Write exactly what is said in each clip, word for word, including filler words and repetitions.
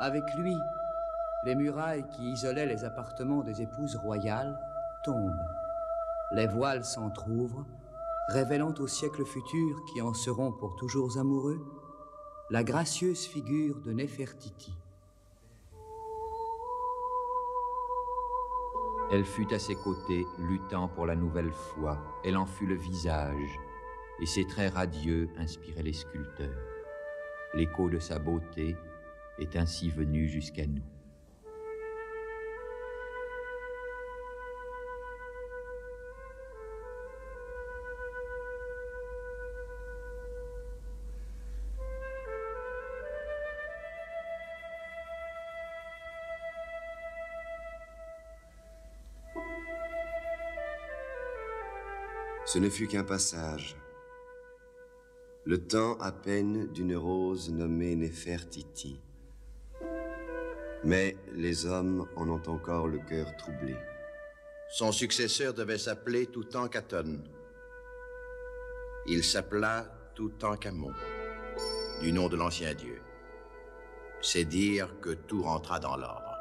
Avec lui, les murailles qui isolaient les appartements des épouses royales tombent. Les voiles s'entr'ouvrent, révélant au siècle futur, qui en seront pour toujours amoureux, la gracieuse figure de Néfertiti. Elle fut à ses côtés, luttant pour la nouvelle foi. Elle en fut le visage, et ses traits radieux inspiraient les sculpteurs. L'écho de sa beauté est ainsi venu jusqu'à nous. Ce ne fut qu'un passage. Le temps à peine d'une rose nommée Néfertiti. Mais les hommes en ont encore le cœur troublé. Son successeur devait s'appeler Toutankhaton. Il s'appela Toutankhamon, du nom de l'ancien dieu. C'est dire que tout rentra dans l'ordre.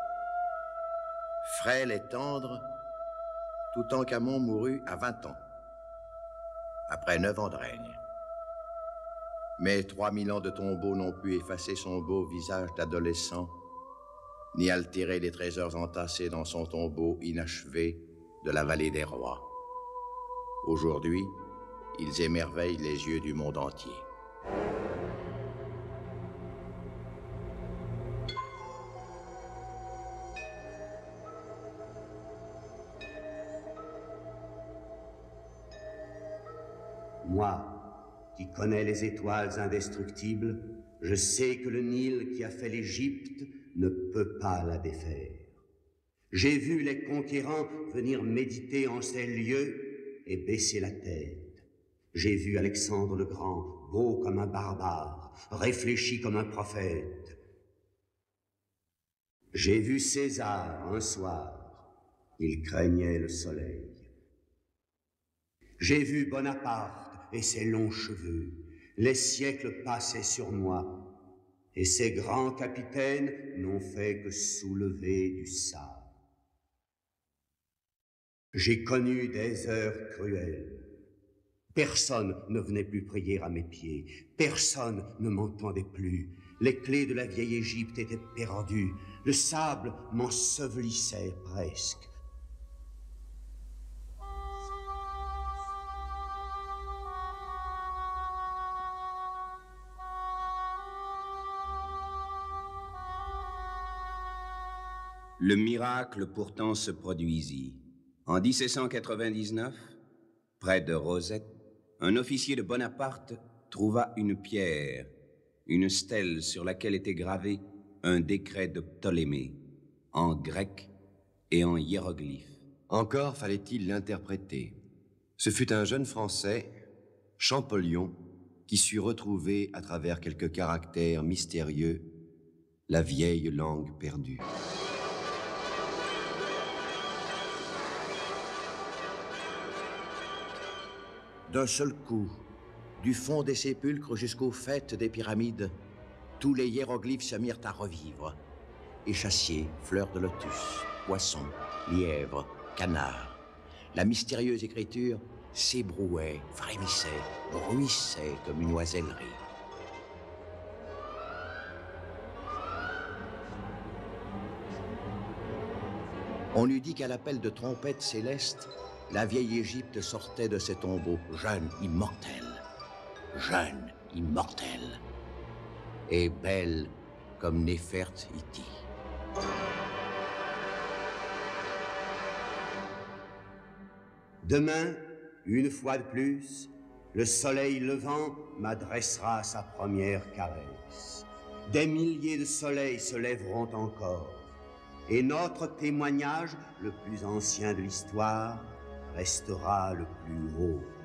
Frêle et tendre, Toutankhamon mourut à vingt ans, après neuf ans de règne. Mais trois mille ans de tombeaux n'ont pu effacer son beau visage d'adolescent, ni altérer les trésors entassés dans son tombeau inachevé de la vallée des rois. Aujourd'hui, ils émerveillent les yeux du monde entier. Moi, qui connais les étoiles indestructibles, je sais que le Nil qui a fait l'Égypte ne peut pas la défaire. J'ai vu les conquérants venir méditer en ces lieux et baisser la tête. J'ai vu Alexandre le Grand, beau comme un barbare, réfléchi comme un prophète. J'ai vu César un soir, il craignait le soleil. J'ai vu Bonaparte et ses longs cheveux, les siècles passaient sur moi, et ces grands capitaines n'ont fait que soulever du sable. J'ai connu des heures cruelles. Personne ne venait plus prier à mes pieds, personne ne m'entendait plus. Les clés de la vieille Égypte étaient perdues, le sable m'ensevelissait presque. Le miracle pourtant se produisit. En mille sept cent quatre-vingt-dix-neuf, près de Rosette, un officier de Bonaparte trouva une pierre, une stèle sur laquelle était gravé un décret de Ptolémée, en grec et en hiéroglyphes. Encore fallait-il l'interpréter. Ce fut un jeune Français, Champollion, qui sut retrouver à travers quelques caractères mystérieux la vieille langue perdue. D'un seul coup, du fond des sépulcres jusqu'au faîte des pyramides, tous les hiéroglyphes se mirent à revivre. Échassiers, fleurs de lotus, poissons, lièvres, canards. La mystérieuse écriture s'ébrouait, frémissait, bruissait comme une oisellerie. On eût dit qu'à l'appel de trompettes célestes, la vieille Égypte sortait de ses tombeaux, jeune, immortelle, jeune, immortelle, et belle comme Néfertiti. Demain, une fois de plus, le soleil levant m'adressera sa première caresse. Des milliers de soleils se lèveront encore, et notre témoignage, le plus ancien de l'histoire, restera le plus haut.